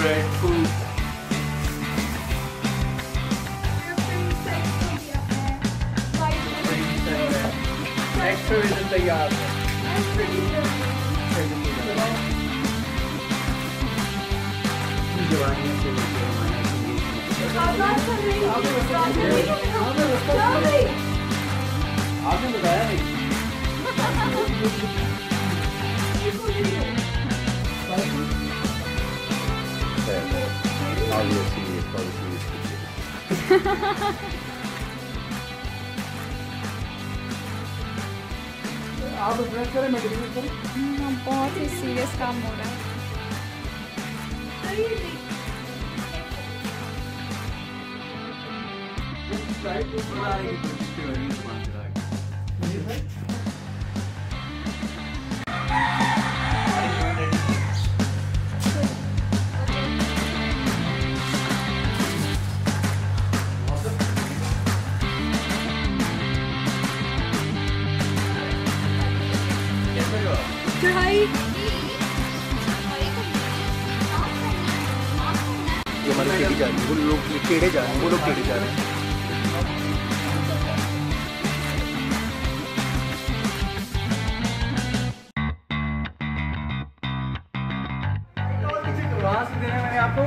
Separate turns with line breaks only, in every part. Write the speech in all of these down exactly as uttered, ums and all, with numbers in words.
red food. Next revision तैयार है. जवानियों से लेकर हमारे आपने बताया नहीं. आप ब्रेक करें, मैं डिलीट करूं.
बहुत ही सीरियस काम हो रहा है. चढ़ाई
ये हमारे टेढ़े जा रहे हैं, वो लोग टेढ़े जा रहे हैं, वो लोग टेढ़े जा रहे हैं. कहाँ से देना मैंने आपको?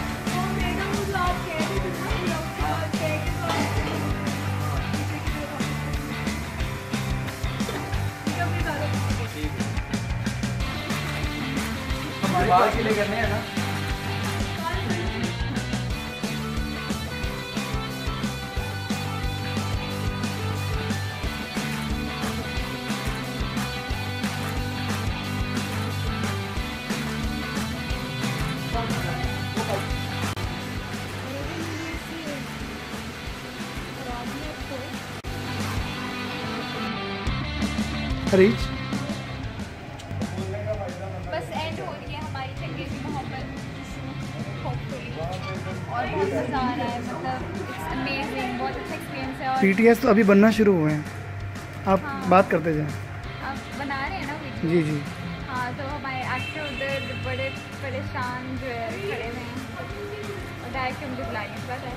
बाहर के लिए करने हैं ना. रीच
बस एंड हो रही है हमारी चंगेज़ी मोहब्बत और बहुत मज़ा आ रहा है. मतलब इट्स अमेजिंग, बहुत अच्छा एक्सपीरियंस है. और
पीटीएस तो अभी बनना शुरू हुए हैं, आप
हाँ,
बात करते जाएं.
आप बना रहे हैं ना वीडियो?
जी जी.
हाँ, तो हमारे एक्टर उधर बड़े परेशान जो है खड़े हुए हैं और डायरेक्ट मुझे बुलाएंगे.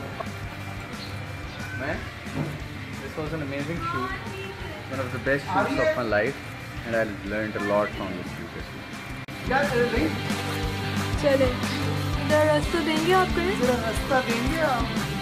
मैं This was an amazing shoot, one of the best shoots of my life, and I learned a lot from this shoot.
चले इधर रास्ता देंगे आपको?
रास्ता देंगे आप.